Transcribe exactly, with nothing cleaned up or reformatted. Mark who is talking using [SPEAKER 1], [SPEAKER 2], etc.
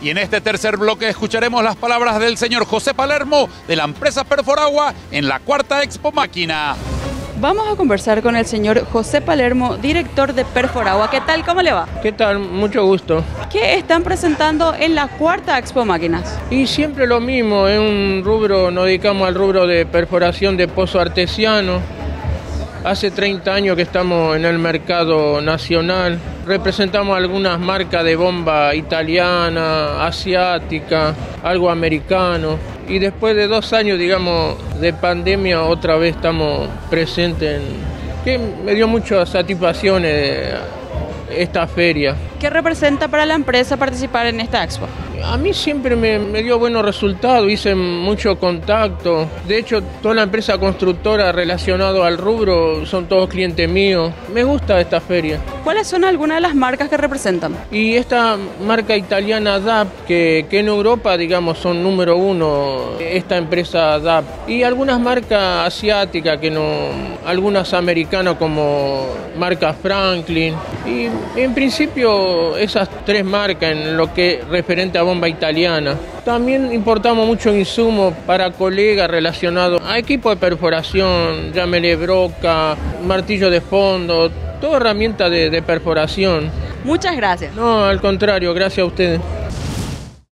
[SPEAKER 1] Y en este tercer bloque escucharemos las palabras del señor José Palermo de la empresa Perforagua en la cuarta Expo Máquina.
[SPEAKER 2] Vamos a conversar con el señor José Palermo, director de Perforagua. ¿Qué tal? ¿Cómo le va?
[SPEAKER 3] ¿Qué tal? Mucho gusto.
[SPEAKER 2] ¿Qué están presentando en la cuarta Expo Máquinas?
[SPEAKER 3] Y siempre lo mismo, es un rubro, nos dedicamos al rubro de perforación de pozo artesiano. Hace treinta años que estamos en el mercado nacional. Representamos algunas marcas de bomba italiana, asiática, algo americano. Y después de dos años, digamos, de pandemia, otra vez estamos presentes en... que me dio muchas satisfacciones esta feria.
[SPEAKER 2] ¿Qué representa para la empresa participar en esta expo?
[SPEAKER 3] A mí siempre me, me dio buenos resultados, hice mucho contacto. De hecho, toda la empresa constructora relacionada al rubro son todos clientes míos. Me gusta esta feria.
[SPEAKER 2] ¿Cuáles son algunas de las marcas que representan?
[SPEAKER 3] Y esta marca italiana D A P, que, que en Europa, digamos, son número uno, esta empresa D A P. Y algunas marcas asiáticas, que no, algunas americanas como marca Franklin. Y en principio esas tres marcas en lo que referente a bomba italiana. También importamos mucho insumos para colegas relacionados a equipo de perforación, llámele broca, martillo de fondo, toda herramienta de, de perforación.
[SPEAKER 2] Muchas gracias.
[SPEAKER 3] No, al contrario, gracias a ustedes.